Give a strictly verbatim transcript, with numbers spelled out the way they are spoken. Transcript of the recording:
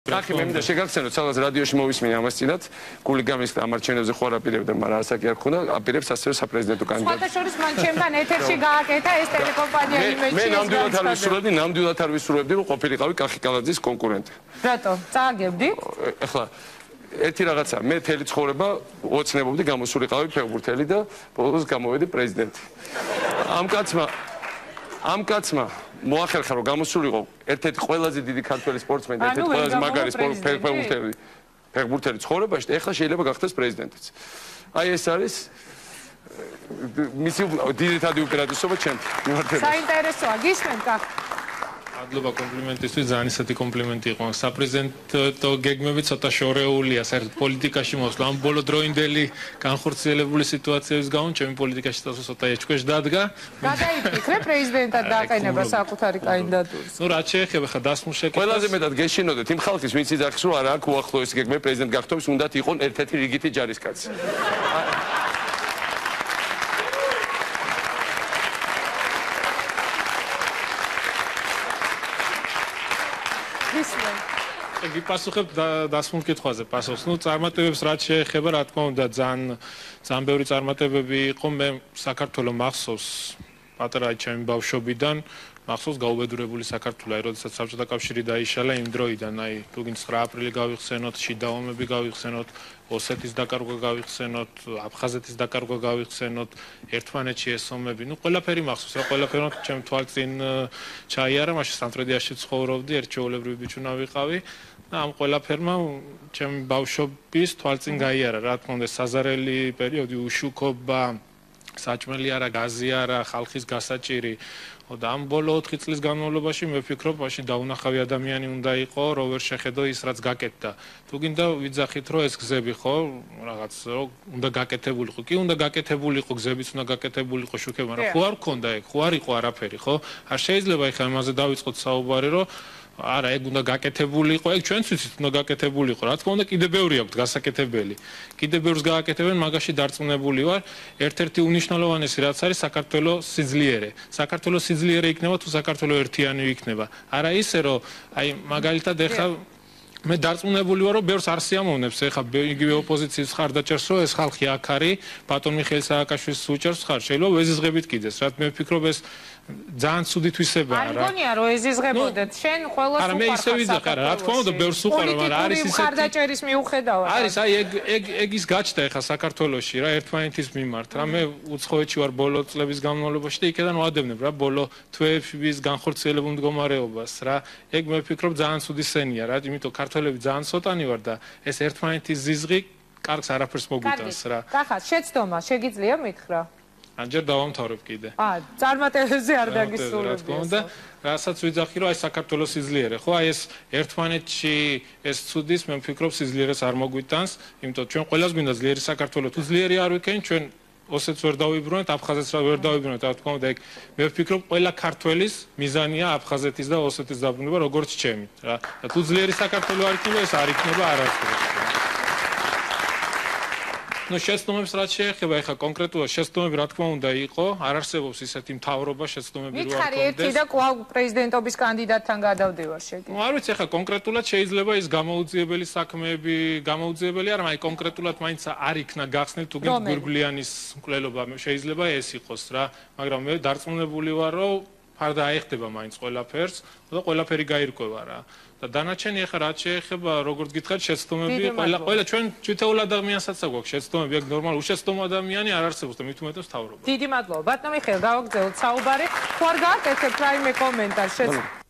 Ახი მე მინდა შეგახსენოთ, სადღაც რადიოში მოვისმინე ამას წინათ, გული გამისხდა ამ არჩევნებზე ხო არ აპირებდა, მაგრამ ასაკი არ ხუნდა, აპირებს ასევე საპრეზიდენტო კანდიდატი. სხვათა შორის მან ჩემთან ეთერში გააკეთა ეს ტელეკომპანია იმეჩი. მე ნამდვილად არ ვისურვებდი, ნამდვილად არ ვისურვებდი, რომ ყოფილიყავი კახი კალაძის კონკურენტი. რატო? წააგებდი? ეხლა ერთი რაღაცა, მე თელი ცხოვრება ოცნებობდი, გამოსულიყავი ფეხბურთელი და ბოლოს გამოვედი პრეზიდენტი. ამ კაცმა ამ კაცმა მოახერხა რომ გამოსულიყო ერთ-ერთი ყველაზე დიდი ქართველი სპორტსმენი და ერთ-ერთი ყველაზე მაგარი ფეხბურთელი ფეხბურთელი ცხოვრებაში და ეხლა შეიძლება გახდეს პრეზიდენტიც. აი ეს არის მისი დიდითადი უპირატესობა ჩემთვის. საინტერესოა, გისმენთ კახ. მადლობა კომპლიმენტისთვის, ძალიან ისეთი კომპლიმენტი იყო. საპრეზიდენტო გეგმები ცოტა შორეულია, საერთოდ პოლიტიკაში მოსვლა. ამ ბოლოდროინდელი განხორციელებული სიტუაციების გამო ჩემი პოლიტიკაში ცოტა ეჭქვეშ დადგა. გადაიფიქრე პრეზიდენტად დააყენება საკუთარი კანდიდატურას. ნუ რაც შეეხება ხა დასმულ შეკითხვას. ყველაზე მეტად გეშინოდეთ იმ ხალხის, ვინც იძახის, რომ არა აქვს უახლოესი გეგმები პრეზიდენტ გახდომის, უნდათ იყოს ერთ-ერთი რიგითი ჯარისკაცი. იგი პასუხებ დასმულ კითხვაზე პასუხს. ნუ წარმატებებს რაც შეეხება, რა თქმა უნდა, ძალიან ძალიან ბევრი წარმატებები იყო. მე საქართველოს მახსოვს პატარა ჩემი ბავშვობიდან, მახსოვს გაუბედურებული საქართველო, აი როდესაც საბჭოთა კავშირი დაიშალა იმ დროიდან, აი თუგინ ცხრა აპრილი გავიხსენოთ, შიდა ომები გავიხსენოთ, ოსეთის დაკარგვა გავიხსენოთ, აფხაზეთის დაკარგვა გავიხსენოთ, ერთმანეთში ეს ომები, ნუ ყველაფერი მახსოვს, რა ყველაფერი ჩემ თვალწინ ჩაიარა, მაშინ სამტრედიაში ცხოვრობდი, ერთჩეულებრივი ბიჭუნა ვიყავი. და ამ ყველაფერმა ჩემი ბავშვობის თვალწინ გაიარა, რა თქმა უნდა, საზარელი პერიოდი, უშუქობა, საჭმელი არა, გაზი არა, ხალხის გასაჭირი. და ამ ბოლო ოთხი წლის განმავლობაში მე ვფიქრობ, მაშინ დაუნახავი ადამიანი უნდა იყო, რო ვერ შეხედო ის, რაც გაკეთდა. თუ გინდა ვიძახით, რომ ეს გზები ხო, რაღაც რომ უნდა გაკეთებული იყო. კი უნდა გაკეთებული იყო, გზებიც უნდა გაკეთებული იყო, შუქება, მაგრამ ხო არ გქონდა ეგ, ხო არ იყო არაფერი, ხო? არ შეიძლება ეხლა იმაზე დავიწყოთ საუბარი, რომ არა, ეგ უნდა გაკეთებული იყო, ეგ ჩვენც ვიცით უნდა გაკეთებული იყო. რა თქმა უნდა, კიდე ბევრი აქვს გასაკეთებელი. კიდე ბევრს გააკეთებენ, მაგაში დარწმუნებული ვარ. ერთ-ერთი უნიშნელოვანესი რაც არის საქართველოს სიძლიერე. საქართველოს სიძლიერე იქნება თუ საქართველოს ერთიანი იქნება. არა ისე, რომ აი მაგალითად ეხლა მე დარწმუნებული ვარ, რომ ბევრს არ სიამოვნებს ეხლა იგივე ოპოზიციის ხარ დაჭერს, რომ ეს ხალხი აქ არის, ბატონ მიხეილ სააკაშვილის უჭერს ხარ. შეიძლება ვეზიზღებით კიდეს, რა მე ვფიქრობ ეს ძალიან ცუდი თვისებაა რა. არ მგონია რომ ეზიზღებოდეთ, შენ ყველას უყარხარ. არა მე ისე ვიძახე რა, რა თქმა უნდა ბევრს უყარო, მაგრამ არის ისეთი ხარდაჭერის მიუხედავად. არის აი ეგ ეგ ეგ ის გაჩნდა ეხლა საქართველოში რა, ერთმანეთის მიმართ რა. მე უცხოეთში ვარ ბოლო წლების განმავლობაში და იქედან ვადევნებ რა ბოლო თვეების განხორციელებულ მდგომარეობას რა. ეგ მე ვფიქრობ ძალიან ცუდი სენია რა, იმიტომ ქართველები ძალიან ცოტანი ვარ და ეს ერთმანეთის ზიზღი კარგს არაფერს მოგვიტანს რა. კახა, შეცდომა შეგიძლია მითხრა? ანჯერ დავამთავრებ კიდე. აა, წარმატებებზე არ დაგისრულებდი. და რასაც ვიძახი, რომ აი საქართველოს სიძლიერე, ხო, აი ეს ერთმანეთში ეს ცუდის, მე ვფიქრობ სიძლიერეს არ მოგვიტანს, იმიტომ ჩვენ ყველას გვინდა ძლიერი საქართველო. თუ ძლიერი არ ვიქენ, ჩვენ ოსეთს ვერ დავიბრუნებთ, აფხაზეთს ვერ დავიბრუნებთ, რა თქმა უნდა, ეგ მე ვფიქრობ ყველა ქართველის მიზანია აფხაზეთის და ოსეთის დაბრუნება, როგორც ჩემი, რა. და თუ ძლიერი საქართველო არ იქნება, ეს არ იქნება არასდროს. ნუ შეცდომებს რაც შეეხება, ეხლა კონკრეტულად შეცდომები რა თქმა უნდა იყო, არ არსებობს ისეთი მთავრობა შეცდომები რო არ მითხარი ერთი და კვლავ პრეზიდენტობის კანდიდატთან გადავდივარ შეკითხვა. ნუ არ ვიცი, ეხლა კონკრეტულად შეიძლება ის გამოუძიებელი საქმეები, გამოუძიებელი არა, მაგრამ კონკრეტულად მაინც არ იქნა გახსნილი თუ გინდ გვირგვლიანის მკვლელობა, შეიძლება ეს იყოს რა, მაგრამ მე დარწმუნებული ვარ, რომ ფარდა აიხდება მაინც ყველაფერს და ყველაფერი გაირკვევა რა. და დანარჩენი ახლა რაც შეეხება, როგორც გითხარით, შეცდომები, ყველა ყველა ჩვენ თითოეულ ადამიანსაც აქვს შეცდომები, ეგ ნორმალ უშეცდომო ადამიანი არ არსებობს და მით უმეტეს მთავრობა. დიდი მადლობა. ბატონო მიხეილ, გავაგრძელოთ საუბარი. თუ არ გააკეთებთ რაიმე კომენტარ, შეცდომა